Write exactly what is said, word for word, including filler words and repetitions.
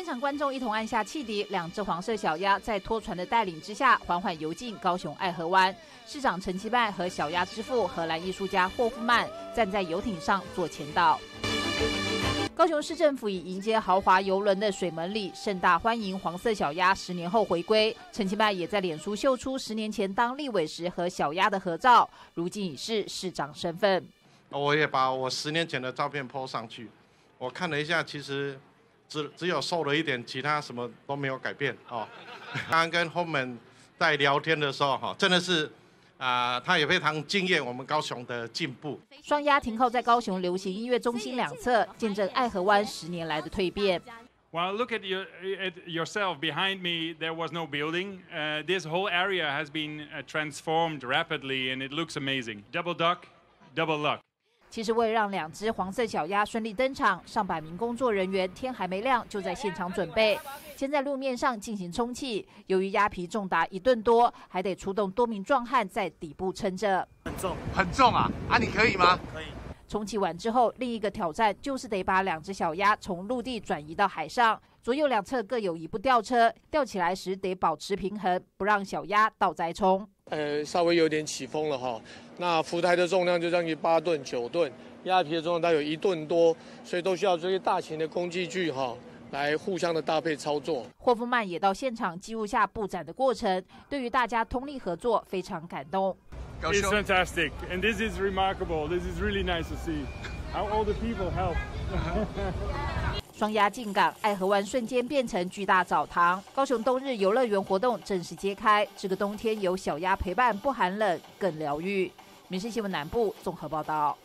现场观众一同按下汽笛，两只黄色小鸭在拖船的带领之下，缓缓游进高雄爱河湾。市长陈其迈和小鸭之父荷兰艺术家霍夫曼站在游艇上做前导。高雄市政府以迎接豪华邮轮的水门礼，盛大欢迎黄色小鸭十年后回归。陈其迈也在脸书秀出十年前当立委时和小鸭的合照，如今已是市长身份。 我也把我十年前的照片 po 上去，我看了一下，其实只只有瘦了一点，其他什么都没有改变哦。刚刚跟后门在聊天的时候，哈，真的是。啊、呃，他也非常惊艳我们高雄的进步。 双鸭停靠在高雄流行音乐中心两侧，见证爱河湾十年来的蜕变。 Well, look at, your, at yourself. Behind me, there was no building. Uh, this whole area has been uh, transformed rapidly, and it looks amazing. Double duck, double luck. 其实为了让两只黄色小鸭顺利登场，上百名工作人员天还没亮就在现场准备，先在路面上进行充气。由于鸭皮重达一吨多，还得出动多名壮汉在底部撑着。 很重， 很重啊！啊，你可以吗？ 可以。 充气完之后，另一个挑战就是得把两只小鸭从陆地转移到海上，左右两侧各有一部吊车，吊起来时得保持平衡，不让小鸭倒栽冲。 呃，稍微有点起风了哈。那浮台的重量就将近八吨、九吨，鸭皮的重量大概有一吨多，所以都需要这些大型的工具具哈，来互相的搭配操作。 霍夫曼也到现场记录下布展的过程，对于大家通力合作非常感动。 It's fantastic, and this is remarkable. This is really nice to see how all the people help. 双鸭进港，爱河湾瞬间变成巨大澡堂。高雄冬日游乐园活动正式揭开，这个冬天有小鸭陪伴，不寒冷，更疗愈。民视新闻南部综合报道。